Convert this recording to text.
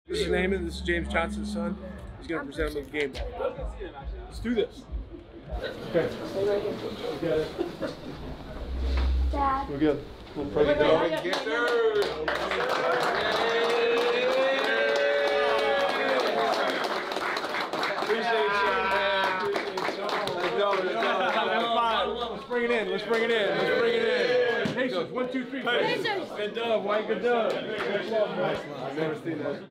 This is Naymin. This is James Johnson's son. He's going to present him with a game ball. Let's do this. Okay. We got it. Dad. We're good. We'll probably go. Yes, sir. Let's bring it in. Let's bring it in. Let's bring it in. Patience. 1, 2, 3. Good dub. White. Good dub. I've never seen that.